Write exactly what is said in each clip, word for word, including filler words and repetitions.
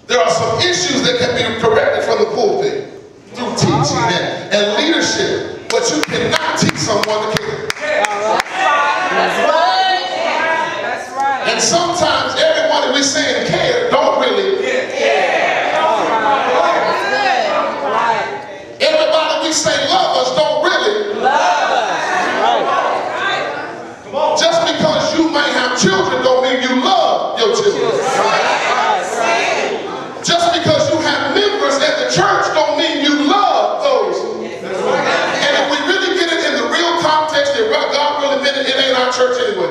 There are some issues that can be corrected from the pulpit through teaching and, and leadership, but you cannot teach someone to care. That's right. That's right. And sometimes everybody we saying care don't really care. Everybody we say love us don't really love us. Just because you may have children don't mean you love your children. Just because you have members at the church don't mean you love those. And if we really get it in the real context that God really meant it, it ain't our church anyway.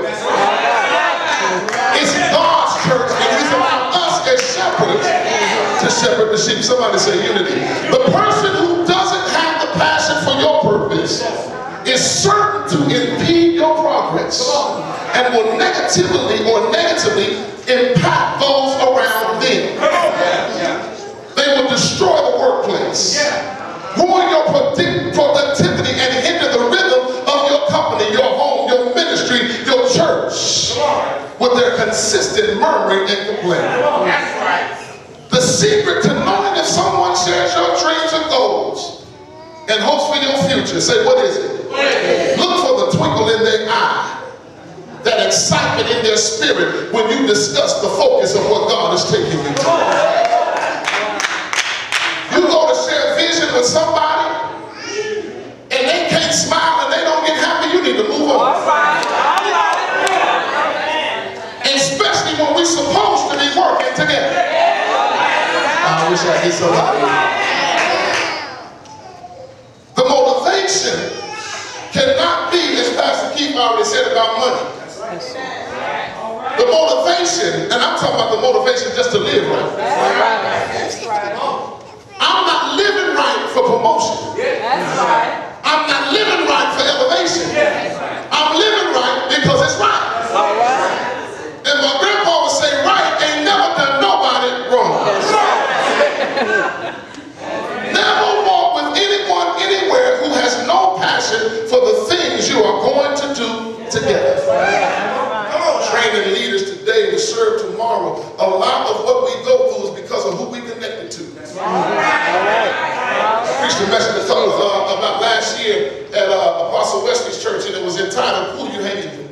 It's God's church, and He's allowed us as shepherds to shepherd the sheep. Somebody say unity. The person who doesn't have the passion for your purpose is certain to impede your progress and will negatively or negatively impact those around them. They will destroy the workplace, ruin your productivity, and hinder the rhythm of your company, your home, your ministry, your church with their consistent murmuring and complaining. The secret to knowing if someone shares your dreams and goals and hopes for your future, say, what is it? Look for the twinkle in their eye, that excitement in their spirit when you discuss the focus of what God is taking you to. You go to share vision with somebody and they can't smile and they don't get happy, you need to move on. Especially when we're supposed to be working together. I wish I could so loud. The motivation cannot be, as Pastor Keith already said, about money. The motivation, and I'm talking about the motivation just to live right. I'm not living right for promotion. I'm not living right for elevation. I'm living right because it's right. And my grandpa would say, right ain't never done nobody wrong. Never walk with anyone anywhere who has no passion for the things you are going to do together. Training leaders today to serve tomorrow. A lot of what we go through is because of who we connected to. I preached a message uh, about last year at uh, Apostle Wesley's church, and it was entitled, Who You Hanging With?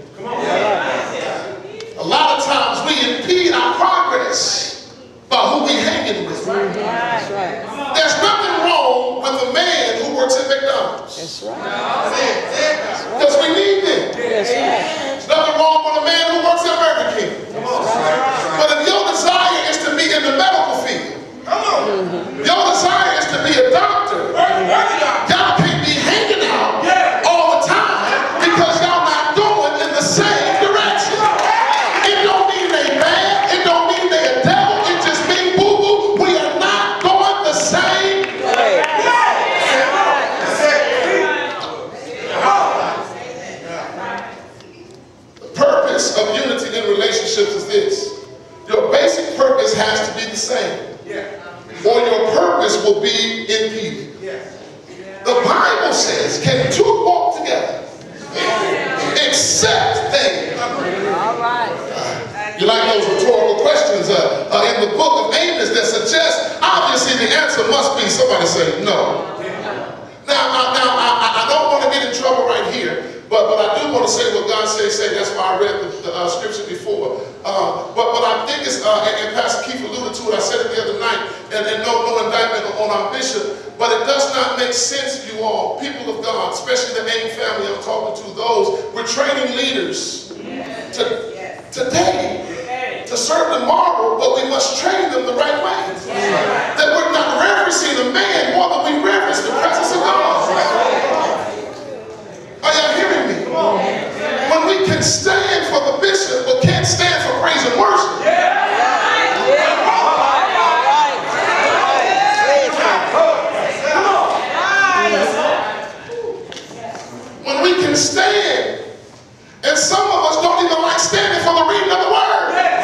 A lot of times we impede our progress by who we hanging with. There's nothing wrong with a man who works at McDonald's. Because we need them. There's nothing wrong with a man who works at Burger King. But if your desire is to be in the medical field, your desire is to be a doctor, y'all can't be hanging out all the time because y'all not going in the same direction. It don't mean they bad, it don't mean they a devil, it just means boo-boo, we are not going the same way. The purpose of unity in relationships is this. Your basic purpose has to be the same, or your purpose will be impeded. The Bible says, can two walk together except they? You like those rhetorical questions uh, uh, in the book of Amos that suggest, obviously the answer must be, somebody say no. Now, now, now I, I don't want to get in trouble right here, but, but I do want to say what God says, say, that's why I read the, the uh, scripture before. Uh, but, but I think it's, uh, and, and Pastor Keith alluded to it, I said it the other night, and, and no, no indictment on our bishop, but it does not make sense, you all, people of God, especially the AIM family I'm talking to, those, we're training leaders to, today to serve tomorrow, but we must train them the right way. That we're not reverencing the man more than we reverence the presence of God. Are y'all hearing me? When we can stand for the bishop, but can't stand for praise and worship. When we can stand, and some of us don't even like standing for the reading of the word.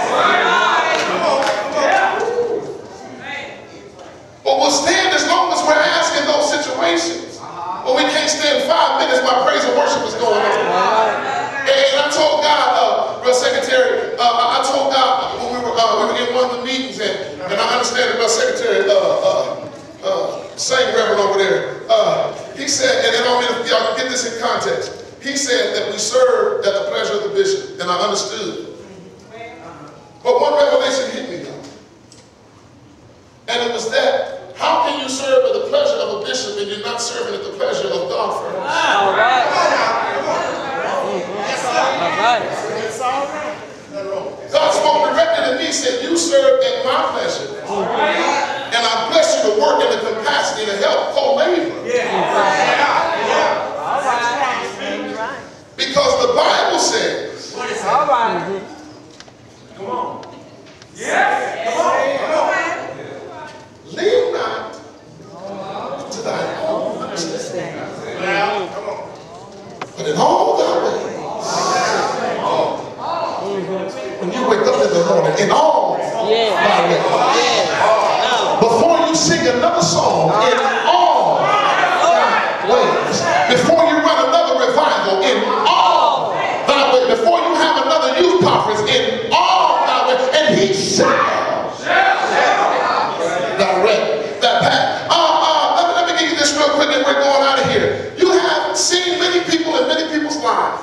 But we'll stand as long as we're asked in those situations. But we can't stand five minutes while praise and worship is going on. And I told God, understand it, my secretary, uh, uh, uh, same reverend over there, uh, he said, and, and I mean, y'all can get this in context. He said that we serve at the pleasure of the bishop, and I understood. But one revelation hit me though. And it was that, how can you serve at the pleasure of a bishop and you're not serving at the pleasure of God first? All right. All right. God spoke directly to me, said, you serve at my pleasure. And I bless you to work in the capacity to help co-labor. Because the Bible says, all right. Come on. Yes. Come on. Come on. Lean not to thy own understanding, but in all thy ways. When you wake up in the morning, in all yeah. thy ways. Yeah. Before you sing another song, in all thy ways. Before you run another revival, in all thy ways. Before you have another youth conference, in all thy ways. And he shall direct that path. Uh, uh, let, me, let me give you this real quick and we're going out of here. You have seen many people in many people's lives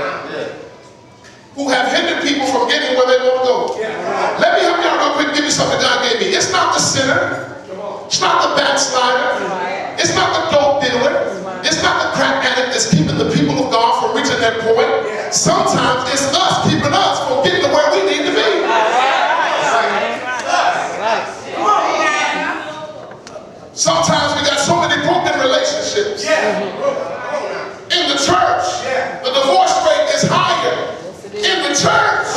who have hindered people from getting where they want to go. Let me help y'all real quick and give you something God gave me. It's not the sinner. It's not the backslider. It's not the dope dealer. It's not the crack addict that's keeping the people of God from reaching their point. Sometimes it's us keeping us from getting to where we need to be. Sometimes we got so many broken relationships in the church. The divorce rate is higher in the church.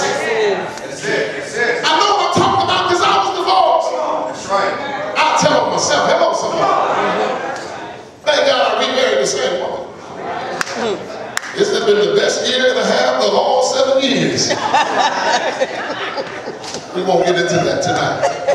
I know what I'm talking about because I was divorced. That's right. I'll tell myself, hello somebody. Thank God I remarried the same woman. This has been the best year and a half of all seven years. We won't get into that tonight.